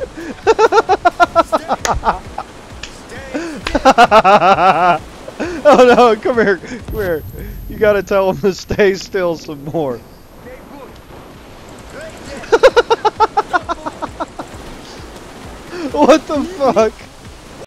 Oh no, come here, come here. You gotta tell him to stay still some more. What the fuck?